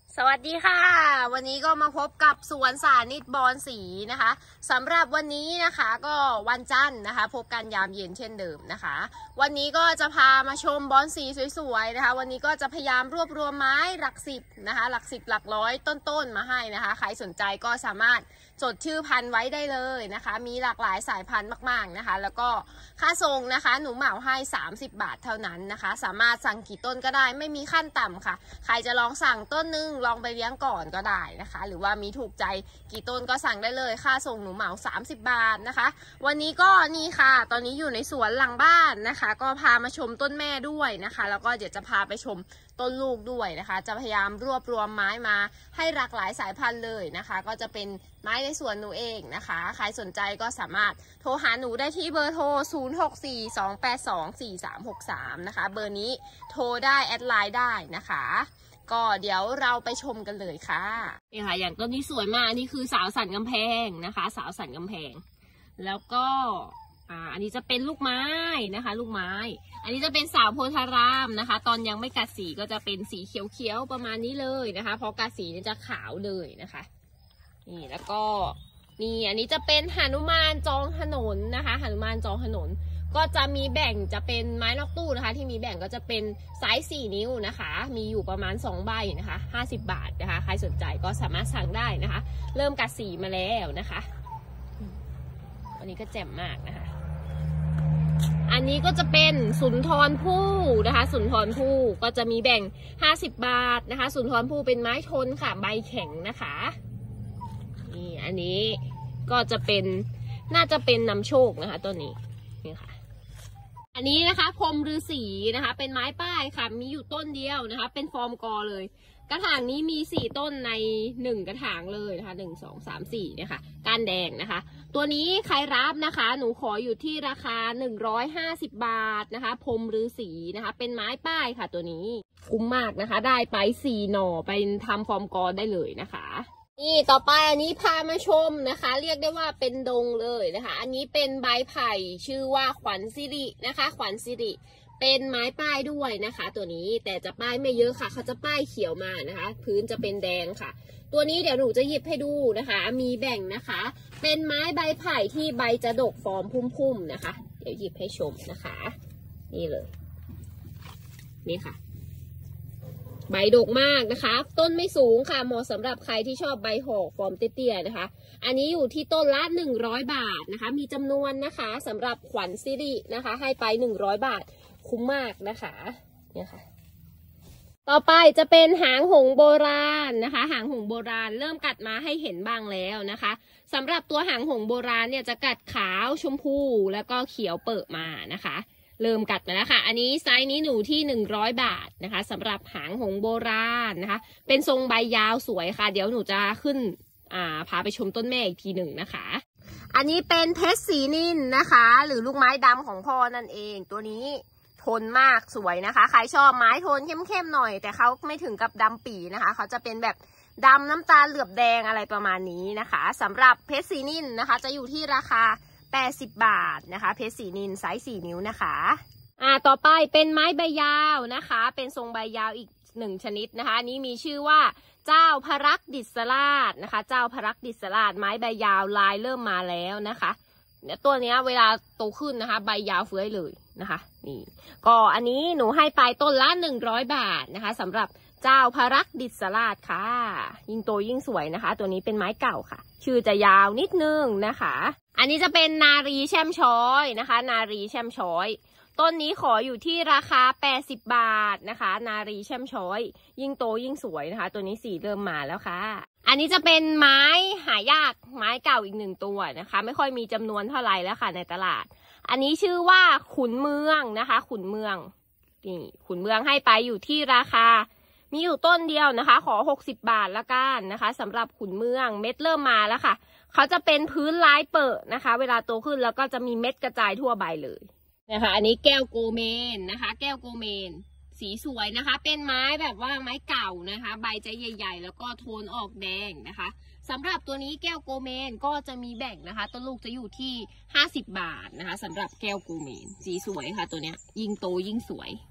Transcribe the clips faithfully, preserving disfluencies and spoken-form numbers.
สวัสดีค่ะวันนี้ก็มาพบกับสวนสานิตบอนสีนะคะสำหรับวันนี้นะคะก็วันจันทร์นะคะพบกันยามเย็นเช่นเดิมนะคะวันนี้ก็จะพามาชมบอนสีสวยๆนะคะวันนี้ก็จะพยายามรวบรวมไม้หลักสิบนะคะหลักสิบหลักร้อยต้นๆมาให้นะคะใครสนใจก็สามารถจดชื่อพันธุ์ไว้ได้เลยนะคะมีหลากหลายสายพันธุ์มากๆนะคะแล้วก็ค่าส่งนะคะหนูเหมาให้สามสิบบาทเท่านั้นนะคะสามารถสั่งกี่ต้นก็ได้ไม่มีขั้นต่ำค่ะใครจะลองสั่งต้นนึงลองไปเลี้ยงก่อนก็ได้นะคะหรือว่ามีถูกใจกี่ต้นก็สั่งได้เลยค่าส่งหนูเหมาสามสิบบาทนะคะวันนี้ก็นี่ค่ะตอนนี้อยู่ในสวนหลังบ้านนะคะก็พามาชมต้นแม่ด้วยนะคะแล้วก็เดี๋ยวจะพาไปชมต้นลูกด้วยนะคะจะพยายามรวบรวมไม้มาให้หลากหลายสายพันธุ์เลยนะคะก็จะเป็นไม้ในสวนหนูเองนะคะใครสนใจก็สามารถโทรหาหนูได้ที่เบอร์โทรศูนย์ หก สี่ สอง แปด สอง สี่ สาม หก สามนะคะเบอร์นี้โทรได้แอดไลน์ได้นะคะก็เดี๋ยวเราไปชมกันเลยค่ะนี่ค่ะอย่างต้นนี้สวยมากนี่คือสาวสันกำแพงนะคะสาวสันกำแพงแล้วก็อ่าอันนี้จะเป็นลูกไม้นะคะลูกไม้อันนี้จะเป็นสาวโพธารามนะคะตอนยังไม่กัดสีก็จะเป็นสีเขียวๆประมาณนี้เลยนะคะพอกัดสีจะขาวเลยนะคะนี่แล้วก็นี่อันนี้จะเป็นหนุมานจองถนนนะคะหนุมานจองถนนก็จะมีแบ่งจะเป็นไม้นอกตู้นะคะที่มีแบ่งก็จะเป็นไซส์สี่นิ้วนะคะมีอยู่ประมาณสองใบนะคะห้าสิบบาทนะคะใครสนใจก็สามารถสั่งได้นะคะเริ่มกัดสีมาแล้วนะคะอันนี้ก็แจ่มมากนะคะอันนี้ก็จะเป็นสุนทรภู่นะคะสุนทรภู่ก็จะมีแบ่งห้าสิบบาทนะคะสุนทรภู่เป็นไม้ทนค่ะใบแข็งนะคะนี่อันนี้ก็จะเป็นน่าจะเป็นนำโชคนะคะต้นนี้นี่ค่ะอันนี้นะคะพรมฤาษีนะคะเป็นไม้ป้ายค่ะมีอยู่ต้นเดียวนะคะเป็นฟอร์มกอเลยกระถางนี้มีสี่ต้นในหนึ่งกระถางเลยนะคะหนึ่งสองสามสี่เนี่ยค่ะก้านแดงนะคะตัวนี้ใครรับนะคะหนูขออยู่ที่ราคาหนึ่งร้อยห้าสิบบาทนะคะพรมฤาษีนะคะเป็นไม้ป้ายค่ะตัวนี้คุ้มมากนะคะได้ไปสี่หน่อไปทำฟอร์มกอได้เลยนะคะนี่ต่อไปอันนี้พามาชมนะคะเรียกได้ว่าเป็นดงเลยนะคะอันนี้เป็นใบไผ่ชื่อว่าขวัญสิรินะคะขวัญสิริเป็นไม้ป้ายด้วยนะคะตัวนี้แต่จะป้ายไม่เยอะค่ะเขาจะป้ายเขียวมานะคะพื้นจะเป็นแดงค่ะตัวนี้เดี๋ยวหนูจะหยิบให้ดูนะคะมีแบ่งนะคะเป็นไม้ใบไผ่ที่ใบจะดกฟอร์มพุ่มๆนะคะเดี๋ยวหยิบให้ชมนะคะนี่เลยนี่ค่ะใบดกมากนะคะต้นไม่สูงค่ะเหมาะสำหรับใครที่ชอบใบห่อฟอร์มเตี้ยๆนะคะอันนี้อยู่ที่ต้นละหนึ่งร้อยบาทนะคะมีจำนวนนะคะสำหรับขวัญสิรินะคะให้ไปหนึ่งร้อยบาทคุ้มมากนะคะเนี่ยค่ะต่อไปจะเป็นหางหงโบราณนะคะหางหงโบราณเริ่มกัดมาให้เห็นบ้างแล้วนะคะสำหรับตัวหางหงโบราณเนี่ยจะกัดขาวชมพูแล้วก็เขียวเปิดมานะคะเริ่มกัดมาแล้วค่ะอันนี้ไซส์นี้หนูที่หนึ่งร้อยบาทนะคะสำหรับหางหงโบราณนะคะเป็นทรงใบยาวสวยค่ะเดี๋ยวหนูจะขึ้นอ่าพาไปชมต้นแม่อีกทีหนึ่งนะคะอันนี้เป็นเพชรสีนินนะคะหรือลูกไม้ดำของพ่อนั่นเองตัวนี้ทนมากสวยนะคะใครชอบไม้โทนเข้มๆหน่อยแต่เขาไม่ถึงกับดำปี่นะคะเขาจะเป็นแบบดำน้ำตาลเหลือบแดงอะไรประมาณนี้นะคะสำหรับเพชรสีนินนะคะจะอยู่ที่ราคาแปดสิบบาทนะคะเพชรสีนินไซส์สี่นิ้วนะคะอ่าต่อไปเป็นไม้ใบยาวนะคะเป็นทรงใบยาวอีกหนึ่งชนิดนะคะอันนี้มีชื่อว่าเจ้าพระรักดิษราชนะคะเจ้าพระรักดิษราชไม้ใบยาวลายเริ่มมาแล้วนะคะเนี่ยตัวเนี้ยเวลาโตขึ้นนะคะใบยาวเฟื้อยเลยนะคะนี่ก็อันนี้หนูให้ไปต้นละหนึ่งร้อยบาทนะคะสำหรับเจ้าพระรักดิษราชค่ะยิ่งโตยิ่งสวยนะคะตัวนี้เป็นไม้เก่าค่ะชื่อจะยาวนิดนึงนะคะอันนี้จะเป็นนารีแช่มช้อยนะคะนารีแช่มช้อยต้นนี้ขออยู่ที่ราคาแปดสิบบาทนะคะนารีแช่มช้อยยิ่งโตยิ่งสวยนะคะตัวนี้สีเริ่มมาแล้วค่ะอันนี้จะเป็นไม้หายากไม้เก่าอีกหนึ่งตัวนะคะไม่ค่อยมีจำนวนเท่าไหร่แล้วค่ะในตลาดอันนี้ชื่อว่าขุนเมืองนะคะขุนเมืองนี่ขุนเมืองให้ไปอยู่ที่ราคามีอยู่ต้นเดียวนะคะขอหกสิบบาทละกันนะคะสำหรับขุนเมืองเม็ดเริ่มมาแล้วค่ะเขาจะเป็นพื้นลายเปิดนะคะเวลาโตขึ้นแล้วก็จะมีเม็ดกระจายทั่วใบเลยนะคะอันนี้แก้วโกเมนนะคะแก้วโกเมนสีสวยนะคะเป็นไม้แบบว่าไม้เก่านะคะใบจะใหญ่ๆแล้วก็โทนออกแดงนะคะสำหรับตัวนี้แก้วโกเมนก็จะมีแบ่งนะคะต้นลูกจะอยู่ที่ห้าสิบบาทนะคะสำหรับแก้วโกเมนสีสวยค่ะตัวเนี้ยยิ่งโตยิ่งสวย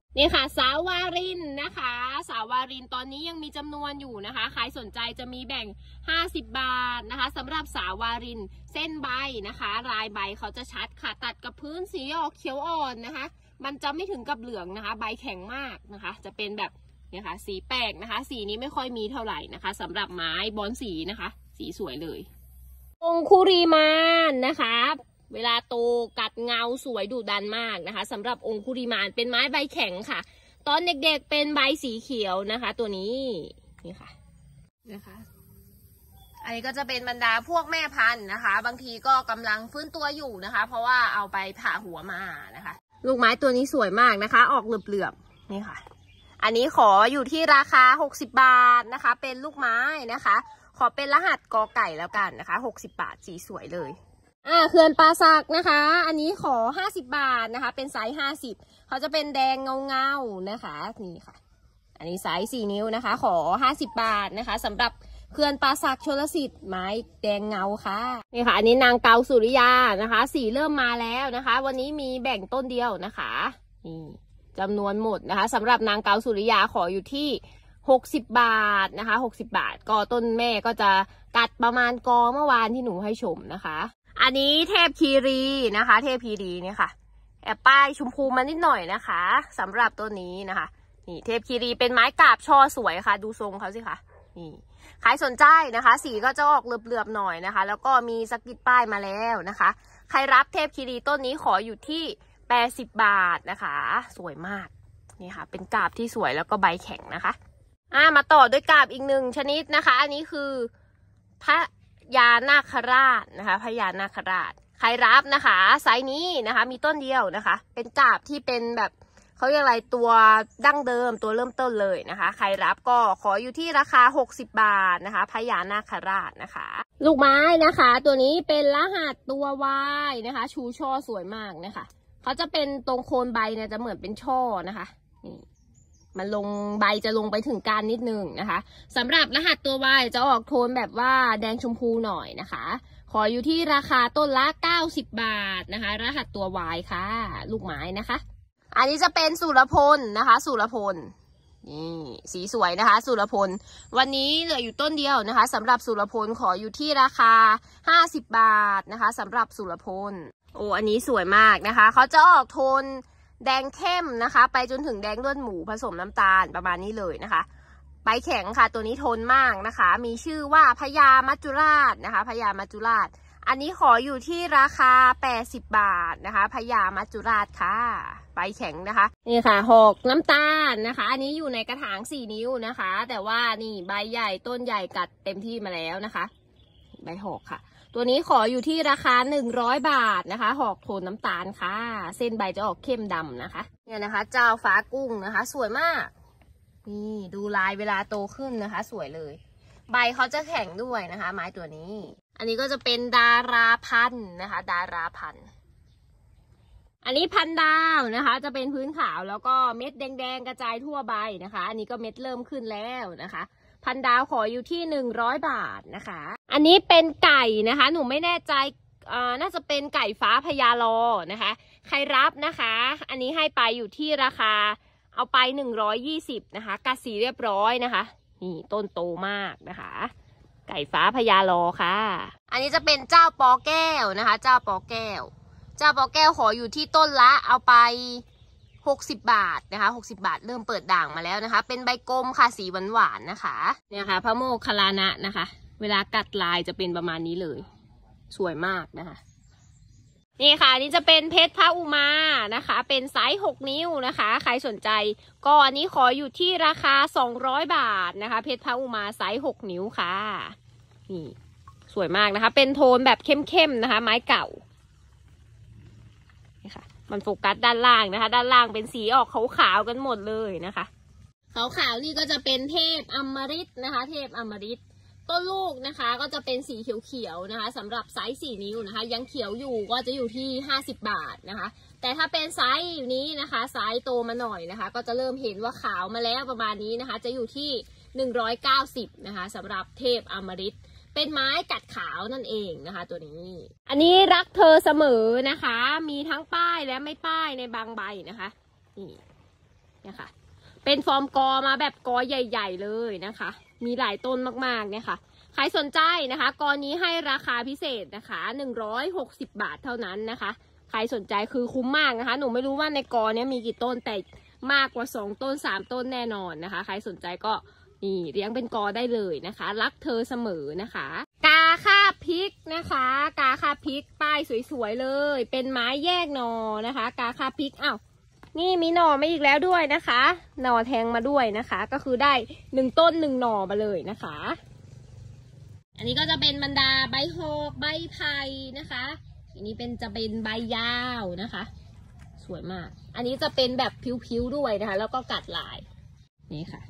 นี่ค่ะสาววารินนะคะสาววารินตอนนี้ยังมีจำนวนอยู่นะคะใครสนใจจะมีแบ่งห้าสิบบาทนะคะสำหรับสาววารินเส้นใบนะคะลายใบเขาจะชัดค่ะตัดกับพื้นสีออกเขียวอ่อนนะคะมันจะไม่ถึงกับเหลืองนะคะใบแข็งมากนะคะจะเป็นแบบเนี่ยค่ะสีแปลกนะคะสีนี้ไม่ค่อยมีเท่าไหร่นะคะสำหรับไม้บอนสีนะคะสีสวยเลยองคุริมานนะคะเวลาโตกัดเงาสวยดุดันมากนะคะสำหรับองคุริมานเป็นไม้ใบแข็งค่ะตอนเด็กๆเป็นใบสีเขียวนะคะตัวนี้นี่ค่ะนะคะอันนี้ก็จะเป็นบรรดาพวกแม่พันธุ์นะคะบางทีก็กำลังฟื้นตัวอยู่นะคะเพราะว่าเอาไปผ่าหัวมานะคะลูกไม้ตัวนี้สวยมากนะคะออกเหลือบๆนี่ค่ะอันนี้ขออยู่ที่ราคาหกสิบบาทนะคะเป็นลูกไม้นะคะขอเป็นรหัสกอไก่แล้วกันนะคะหกสิบบาทสีสวยเลยอ่าเขื่อนป่าสักนะคะอันนี้ขอห้าสิบบาทนะคะเป็นไซส์ห้าสิบเขาจะเป็นแดงเงาเงานะคะนี่ค่ะอันนี้ไซส์สี่นิ้วนะคะขอห้าสิบบาทนะคะสำหรับเขื่อนป่าสักชลสิทธิ์ไม้แดงเงาค่ะนี่ค่ะอันนี้นางเกาสุริยานะคะสีเริ่มมาแล้วนะคะวันนี้มีแบ่งต้นเดียวนะคะนี่จำนวนหมดนะคะสำหรับนางเกาสุริยาขออยู่ที่หกสิบบาทนะคะหกสิบบาทก็ต้นแม่ก็จะกัดประมาณกอเมื่อวานที่หนูให้ชมนะคะอันนี้เทพคีรีนะคะเทพคีรีเนี่ยค่ะแอบป้ายชมพูมานิดหน่อยนะคะสำหรับตัวนี้นะคะนี่เทพคีรีเป็นไม้กาบช่อสวยค่ะดูทรงเขาสิคะนี่ใครสนใจนะคะสีก็จะออกเหลือบๆหน่อยนะคะแล้วก็มีสกิดป้ายมาแล้วนะคะใครรับเทพคีรีต้นนี้ขออยู่ที่แปดสิบบาทนะคะสวยมากนี่ค่ะเป็นกาบที่สวยแล้วก็ใบแข็งนะคะอ่ามาต่อด้วยกาบอีกหนึ่งชนิดนะคะอันนี้คือพระยานาคราชนะคะพญานาคราชใครรับนะคะไซส์นี้นะคะมีต้นเดียวนะคะเป็นกาบที่เป็นแบบเขาเรียกอะไรตัวดั้งเดิมตัวเริ่มต้นเลยนะคะใครรับก็ขออยู่ที่ราคาหกสิบบาทนะคะพญานาคราชนะคะลูกไม้นะคะตัวนี้เป็นรหัสตัววายนะคะชูช่อสวยมากนะคะเขาจะเป็นตรงโคนใบเนี่ยจะเหมือนเป็นช่อนะคะนี่มันลงใบจะลงไปถึงการนิดนึงนะคะสำหรับรหัสตัว Y จะออกโทนแบบว่าแดงชมพูหน่อยนะคะขออยู่ที่ราคาต้นละเก้าสิบบาทนะคะรหัสตัว Y ค่ะลูกไม้นะคะอันนี้จะเป็นสุรพลนะคะสุรพลนี่สีสวยนะคะสุรพลวันนี้เหลืออยู่ต้นเดียวนะคะสำหรับสุรพลขออยู่ที่ราคาห้าสิบบาทนะคะสำหรับสุรพลโอ้อันนี้สวยมากนะคะเขาจะออกโทนแดงเข้มนะคะไปจนถึงแดงเลือดหมูผสมน้ำตาลประมาณนี้เลยนะคะใบแข็งค่ะตัวนี้ทนมากนะคะมีชื่อว่าพญามัจจุราชนะคะพญามัจจุราชอันนี้ขออยู่ที่ราคาแปดสิบบาทนะคะพญามัจจุราชค่ะใบแข็งนะคะนี่ค่ะหอกน้ำตาลนะคะอันนี้อยู่ในกระถางสี่นิ้วนะคะแต่ว่านี่ใบใหญ่ต้นใหญ่กัดเต็มที่มาแล้วนะคะใบหอกค่ะตัวนี้ขออยู่ที่ราคาหนึ่งร้อยบาทนะคะหอกโทนน้ำตาลค่ะเส้นใบจะออกเข้มดำนะคะเนี่ยนะคะเจ้าฟ้ากุ้งนะคะสวยมากนี่ดูลายเวลาโตขึ้นนะคะสวยเลยใบเขาจะแข็งด้วยนะคะไม้ตัวนี้อันนี้ก็จะเป็นดาราพันธุ์นะคะดาราพันธุ์อันนี้พันดาวนะคะจะเป็นพื้นขาวแล้วก็เม็ดแดงๆกระจายทั่วใบนะคะอันนี้ก็เม็ดเริ่มขึ้นแล้วนะคะพันดาวขออยู่ที่หนึ่งร้อยบาทนะคะอันนี้เป็นไก่นะคะหนูไม่แน่ใจอ่าน่าจะเป็นไก่ฟ้าพญาลอนะคะใครรับนะคะอันนี้ให้ไปอยู่ที่ราคาเอาไปหนึ่งร้อยยี่สิบนะคะกัดสีเรียบร้อยนะคะนี่ต้นโตมากนะคะไก่ฟ้าพญาลอค่ะอันนี้จะเป็นเจ้าปอแก้วนะคะเจ้าปอแก้วเจ้าปอแก้วขออยู่ที่ต้นละเอาไปหกสิบบาทนะคะหกสิบบาทเริ่มเปิดด่างมาแล้วนะคะเป็นใบกลมค่ะสีหวานหวานนะคะเนี่ยค่ะพระโมคคัลลานะนะคะเวลากัดลายจะเป็นประมาณนี้เลยสวยมากนะคะนี่ค่ะนี่จะเป็นเพชรพระอุมานะคะเป็นไซส์หกนิ้วนะคะใครสนใจก็อันนี้ขออยู่ที่ราคาสองร้อยบาทนะคะเพชรพระอุมาไซส์หกนิ้วค่ะนี่สวยมากนะคะเป็นโทนแบบเข้มๆนะคะไม้เก่านี่ค่ะมันโฟกัสด้านล่างนะคะด้านล่างเป็นสีออกขาวๆกันหมดเลยนะคะขาวๆนี่ก็จะเป็นเทพอมฤตนะคะเทพอมฤตต้นลูกนะคะก็จะเป็นสีเขียวๆนะคะสำหรับไซส์สี่นิ้วนะคะยังเขียวอยู่ก็จะอยู่ที่ห้าสิบบาทนะคะแต่ถ้าเป็นไซส์นี้นะคะไซส์โตมาหน่อยนะคะก็จะเริ่มเห็นว่าขาวมาแล้วประมาณนี้นะคะจะอยู่ที่หนึ่งร้อยเก้าสิบนะคะสำหรับเทพอมฤตเป็นไม้กัดขาวนั่นเองนะคะตัวนี้อันนี้รักเธอเสมอนะคะมีทั้งป้ายและไม่ป้ายในบางใบนะคะนี่เนี่ยค่ะเป็นฟอร์มกอมาแบบกอใหญ่ๆเลยนะคะมีหลายต้นมากๆเนี่ยค่ะใครสนใจนะคะกอนี้ให้ราคาพิเศษนะคะหนึ่งร้อยหกสิบบาทเท่านั้นนะคะใครสนใจคือคุ้มมากนะคะหนูไม่รู้ว่าในกอเนี้ยมีกี่ต้นแต่มากกว่าสองต้นสามต้นแน่นอนนะคะใครสนใจก็นี่เลี้ยงเป็นกอได้เลยนะคะรักเธอเสมอนะคะกาคาบพริกนะคะกาคาบพริกป้ายสวยๆเลยเป็นไม้แยกหน่อนะคะกาคาบพริกอ้าวนี่มีหน่อมาอีกแล้วด้วยนะคะหน่อแทงมาด้วยนะคะก็คือได้หนึ่งต้นหนึ่งหน่อมาเลยนะคะอันนี้ก็จะเป็นบรรดาใบหอกใบไผ่นะคะอันนี้เป็นจะเป็นใบยาวนะคะสวยมากอันนี้จะเป็นแบบผิวๆด้วยนะคะแล้วก็กัดลายนี่ค่ะ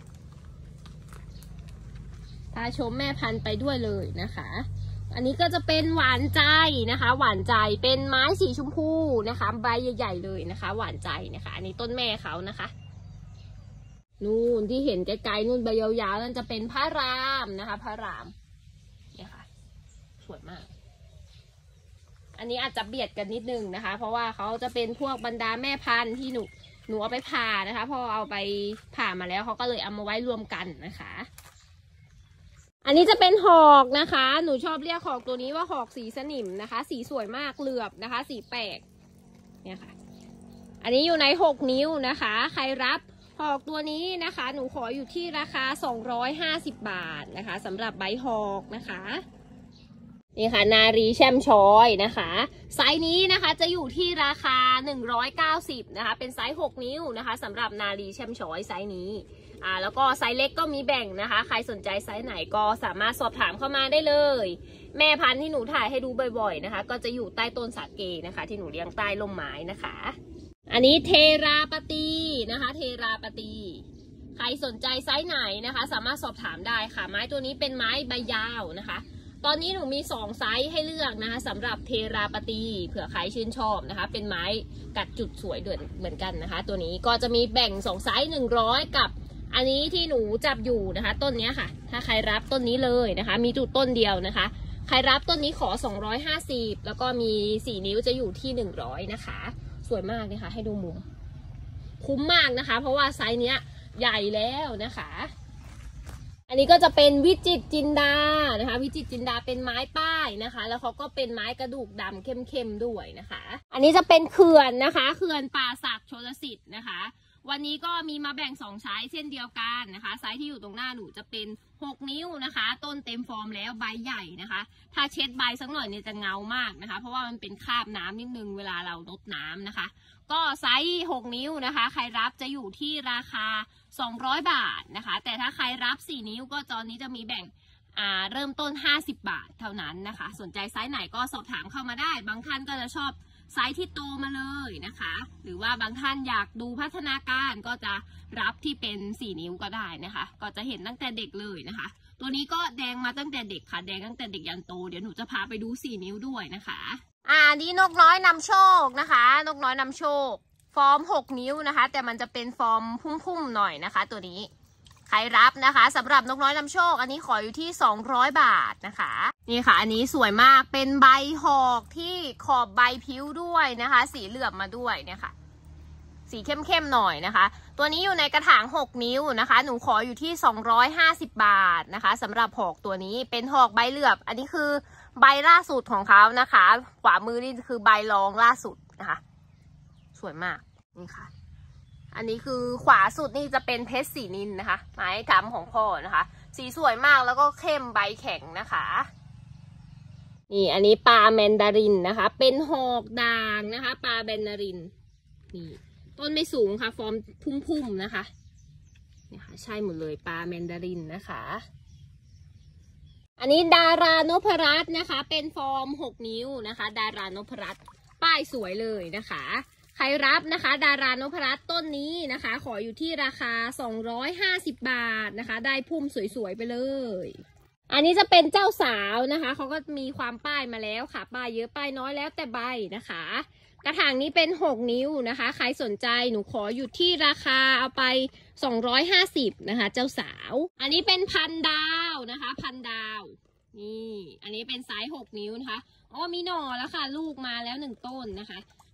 พาชมแม่พันธุ์ไปด้วยเลยนะคะอันนี้ก็จะเป็นหวานใจนะคะหวานใจเป็นไม้สีชมพูนะคะใบใหญ่ๆเลยนะคะหวานใจนะคะอันนี้ต้นแม่เขานะคะนู่นที่เห็นไกลๆนู่นใบยาวๆนั่นจะเป็นพระรามนะคะพระรามเนี่ยค่ะสวยมากอันนี้อาจจะเบียดกันนิดนึงนะคะเพราะว่าเขาจะเป็นพวกบรรดาแม่พันธุ์ที่หนูหนูเอาไปผ่านะคะพอเอาไปผ่ามาแล้วเขาก็เลยเอามาไว้รวมกันนะคะอันนี้จะเป็นหอกนะคะหนูชอบเรียกหอกตัวนี้ว่าหอกสีสนิมนะคะสีสวยมากเหลือบนะคะสีแปลกเนี่ยค่ะอันนี้อยู่ในหกนิ้วนะคะใครรับหอกตัวนี้นะคะหนูขออยู่ที่ราคาสองร้อยห้าสิบบาทนะคะสำหรับใบหอกนะคะนี่ค่ะนารีแช่มช้อยนะคะไซส์นี้นะคะจะอยู่ที่ราคาหนึ่งร้อยเก้าสิบนะคะเป็นไซส์หกนิ้วนะคะสำหรับนารีแช่มช้อยไซส์นี้อ่าแล้วก็ไซส์เล็กก็มีแบ่งนะคะใครสนใจไซส์ไหนก็สามารถสอบถามเข้ามาได้เลยแม่พันธุ์ที่หนูถ่ายให้ดูบ่อยๆนะคะก็จะอยู่ใต้ต้นสาเกนะคะที่หนูเลี้ยงใต้ร่มไม้นะคะอันนี้เทราปตีนะคะเทราปตีใครสนใจไซส์ไหนนะคะสามารถสอบถามได้ค่ะไม้ตัวนี้เป็นไม้ใบยาวนะคะตอนนี้หนูมีสองไซส์ให้เลือกนะคะสำหรับเทราปตีเผื่อใครชื่นชอบนะคะเป็นไม้กัดจุดสวยเด่นเหมือนกันนะคะตัวนี้ก็จะมีแบ่งสองไซส์หนึ่งร้อยกับอันนี้ที่หนูจับอยู่นะคะต้นนี้ค่ะถ้าใครรับต้นนี้เลยนะคะมีจุดต้นเดียวนะคะใครรับต้นนี้ขอสองร้อยห้าสิบแล้วก็มีสี่นิ้วจะอยู่ที่หนึ่งร้อยนะคะสวยมากเลยค่ะให้ดูมุมคุ้มมากนะคะเพราะว่าไซส์เนี้ยใหญ่แล้วนะคะอันนี้ก็จะเป็นวิจิตรจินดานะคะวิจิตรจินดาเป็นไม้ป้ายนะคะแล้วเขาก็เป็นไม้กระดูกดำเข้มๆด้วยนะคะอันนี้จะเป็นเขื่อนนะคะเขื่อนป่าศักดิ์ชลสิทธิ์นะคะวันนี้ก็มีมาแบ่งสองไซส์เช่นเดียวกันนะคะไซส์ที่อยู่ตรงหน้าหนูจะเป็นหกนิ้วนะคะต้นเต็มฟอร์มแล้วใบใหญ่นะคะถ้าเช็ดใบสักหน่อยเนี่ยจะเงามากนะคะเพราะว่ามันเป็นคราบน้ำนิดนึงเวลาเรารดน้ำนะคะก็ไซส์หกนิ้วนะคะใครรับจะอยู่ที่ราคาสองร้อยบาทนะคะแต่ถ้าใครรับสี่นิ้วก็ตอนนี้จะมีแบ่งอ่าเริ่มต้นห้าสิบบาทเท่านั้นนะคะสนใจไซส์ไหนก็สอบถามเข้ามาได้บางท่านก็จะชอบไซส์ที่โตมาเลยนะคะหรือว่าบางท่านอยากดูพัฒนาการก็จะรับที่เป็นสี่นิ้วก็ได้นะคะก็จะเห็นตั้งแต่เด็กเลยนะคะตัวนี้ก็แดงมาตั้งแต่เด็กค่ะแดงตั้งแต่เด็กยันโตเดี๋ยวหนูจะพาไปดูสี่นิ้วด้วยนะคะอ่านี่นกน้อยนำโชคนะคะนกน้อยนำโชคฟอร์มหกนิ้วนะคะแต่มันจะเป็นฟอร์มพุ่มๆหน่อยนะคะตัวนี้ใครรับนะคะสำหรับนกน้อยนำโชคอันนี้ขออยู่ที่สองร้อยบาทนะคะนี่ค่ะอันนี้สวยมากเป็นใบหอกที่ขอบใบพิ้วด้วยนะคะสีเหลือบมาด้วยเนี่ยค่ะสีเข้มๆหน่อยนะคะตัวนี้อยู่ในกระถางหกนิ้วนะคะหนูขออยู่ที่สองร้อยห้าสิบบาทนะคะสำหรับหอกตัวนี้เป็นหอกใบเหลือบอันนี้คือใบล่าสุดของเขานะคะขวามือนี่คือใบรองล่าสุดนะคะสวยมากนี่ค่ะอันนี้คือขวาสุดนี่จะเป็นเพชรสีนินนะคะไม้ทำของพ่อนะคะสีสวยมากแล้วก็เข้มใบแข็งนะคะนี่อันนี้ปลาแมนดารินนะคะเป็นหอกด่างนะคะปลาแมนดารินนี่ต้นไม่สูงค่ะฟอร์มพุ่มๆนะคะเนี่ยค่ะใช่หมดเลยปลาแมนดารินนะคะอันนี้ดารานพรัตน์นะคะเป็นฟอร์มหกนิ้วนะคะดารานพรัตน์ป้ายสวยเลยนะคะใครรับนะคะดารานพรัตน์ต้นนี้นะคะขออยู่ที่ราคาสองร้อยห้าสิบบาทนะคะได้พุ่มสวยๆไปเลยอันนี้จะเป็นเจ้าสาวนะคะเขาก็มีความป้ายมาแล้วค่ะป้ายเยอะป้ายน้อยแล้วแต่ใบนะคะกระถางนี้เป็นหกนิ้วนะคะใครสนใจหนูขออยู่ที่ราคาเอาไปสองร้อยห้าสิบนะคะเจ้าสาวอันนี้เป็นพันดาวนะคะพันดาวนี่อันนี้เป็นไซส์หกนิ้วนะคะอ๋อมีหน่อแล้วค่ะลูกมาแล้วหนึ่งต้นนะคะ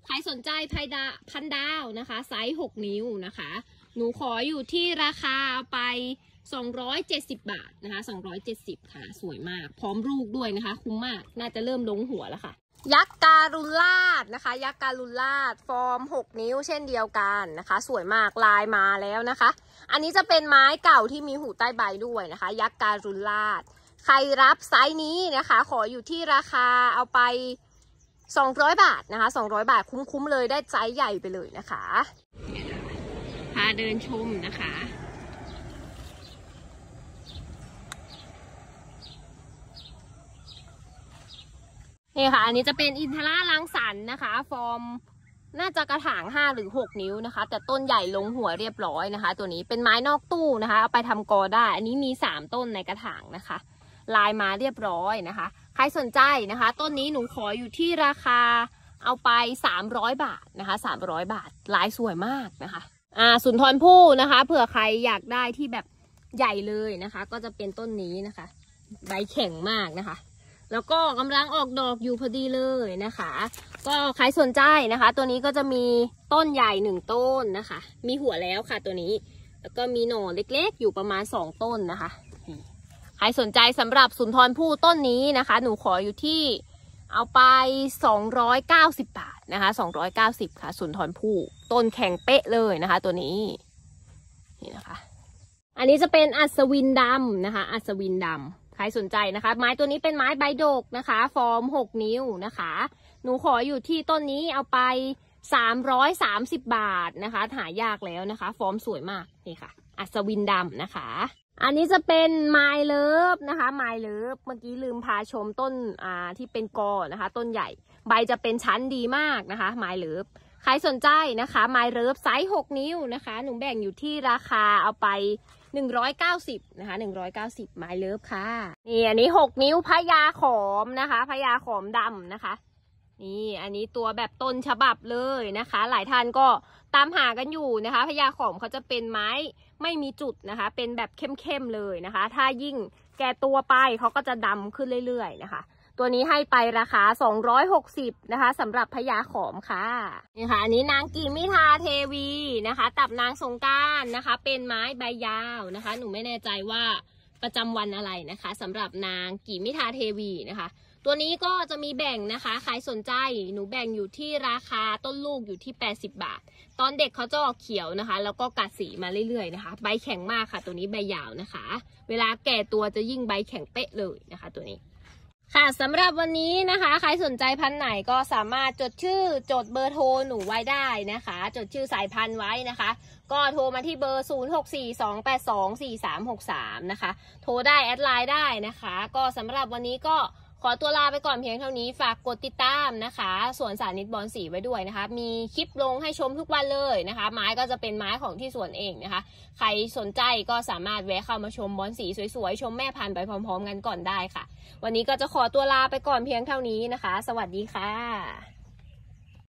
ใครสนใจพันดาพันดาวนะคะไซส์หกนิ้วนะคะหนูขออยู่ที่ราคาไปสองร้อยเจ็ดสิบบาทนะคะสองร้อยเจ็ดสิบค่ะสวยมากพร้อมลูกด้วยนะคะคุ้มมากน่าจะเริ่มลงหัวแล้วค่ะยักษ์การุลาดนะคะยักษ์การุลาดฟอร์มหกนิ้วเช่นเดียวกันนะคะสวยมากลายมาแล้วนะคะอันนี้จะเป็นไม้เก่าที่มีหูใต้ใบด้วยนะคะยักษ์การุลาดใครรับไซส์นี้นะคะขออยู่ที่ราคาเอาไปสองร้อยบาทนะคะสองร้อยบาทคุ้มๆเลยได้ไซส์ใหญ่ไปเลยนะคะพาเดินชมนะคะนี่ค่ะอันนี้จะเป็นอินทราลังสรรค์นะคะฟอร์มน่าจะกระถางห้าหรือหกนิ้วนะคะแต่ต้นใหญ่ลงหัวเรียบร้อยนะคะตัวนี้เป็นไม้นอกตู้นะคะเอาไปทำกอได้อันนี้มีสามต้นในกระถางนะคะลายมาเรียบร้อยนะคะใครสนใจนะคะต้นนี้หนูขออยู่ที่ราคาเอาไปสามร้อยบาทนะคะสามร้อยบาทลายสวยมากนะคะอ่าสุนทรภู่นะคะเผื่อใครอยากได้ที่แบบใหญ่เลยนะคะก็จะเป็นต้นนี้นะคะใบแข็งมากนะคะแล้วก็กำลังออกดอกอยู่พอดีเลยนะคะก็ใครสนใจนะคะตัวนี้ก็จะมีต้นใหญ่หนึ่งต้นนะคะมีหัวแล้วค่ะตัวนี้แล้วก็มีหน่อเล็กๆอยู่ประมาณสองต้นนะคะใครสนใจสำหรับสุนทรภู่ต้นนี้นะคะหนูขออยู่ที่เอาไปสองร้อยเก้าสิบบาทนะคะสองร้อยเก้าสิบค่ะสุนทรภู่ต้นแข็งเป๊ะเลยนะคะตัวนี้นี่นะคะอันนี้จะเป็นอัศวินดำนะคะอัศวินดำใครสนใจนะคะไม้ตัวนี้เป็นไม้ใบดกนะคะฟอร์มหกนิ้วนะคะหนูขออยู่ที่ต้นนี้เอาไปสามร้อยสามสิบบาทนะคะหายากแล้วนะคะฟอร์มสวยมากนี่ค่ะอัศวินดำนะคะอันนี้จะเป็นไม้เลิฟนะคะไม้เลิฟเมื่อกี้ลืมพาชมต้นอ่าที่เป็นกอนะคะต้นใหญ่ใบจะเป็นชั้นดีมากนะคะไม้เลิฟใครสนใจนะคะไม้เลิฟไซส์หกนิ้วนะคะหนูแบ่งอยู่ที่ราคาเอาไปหนึ่งร้อยเก้าสิบนะคะหนึ่งร้อยเก้าสิบไม้เลิฟค่ะนี่อันนี้หกนิ้วพญาขอมนะคะพญาขอมดำนะคะนี่อันนี้ตัวแบบต้นฉบับเลยนะคะหลายท่านก็ตามหากันอยู่นะคะพญาขอมเขาจะเป็นไม้ไม่มีจุดนะคะเป็นแบบเข้มๆเลยนะคะถ้ายิ่งแก่ตัวไปเขาก็จะดำขึ้นเรื่อยๆนะคะตัวนี้ให้ไปราคาสองร้อยหกสิบนะคะสำหรับพญาขอมค่ะนี่ค่ะอันนี้นางกีมิทาเทวีนะคะตับนางสงการนะคะเป็นไม้ใบยาวนะคะหนูไม่แน่ใจว่าประจำวันอะไรนะคะสำหรับนางกีมิทาเทวีนะคะตัวนี้ก็จะมีแบ่งนะคะใครสนใจหนูแบ่งอยู่ที่ราคาต้นลูกอยู่ที่แปดสิบบาทตอนเด็กเขาจะออกเขียวนะคะแล้วก็กัดสีมาเรื่อยๆนะคะใบแข็งมากค่ะตัวนี้ใบยาวนะคะเวลาแก่ตัวจะยิ่งใบแข็งเป๊ะเลยนะคะตัวนี้ค่ะสำหรับวันนี้นะคะใครสนใจพันธุ์ไหนก็สามารถจดชื่อจดเบอร์โทรหนูไว้ได้นะคะจดชื่อสายพันธุ์ไว้นะคะก็โทรมาที่เบอร์ศูนย์ หก สี่ สอง แปด สอง สี่ สาม หก สามนะคะโทรได้แอดไลน์ได้นะคะก็สำหรับวันนี้ก็ขอตัวลาไปก่อนเพียงเท่านี้ฝากกดติดตามนะคะสวนสานิตบอนสีไว้ด้วยนะคะมีคลิปลงให้ชมทุกวันเลยนะคะไม้ก็จะเป็นไม้ของที่สวนเองนะคะใครสนใจก็สามารถแวะเข้ามาชมบอนสีสวยๆชมแม่พันธุ์ไปพร้อมๆกันก่อนได้ค่ะวันนี้ก็จะขอตัวลาไปก่อนเพียงเท่านี้นะคะสวัสดีค่ะ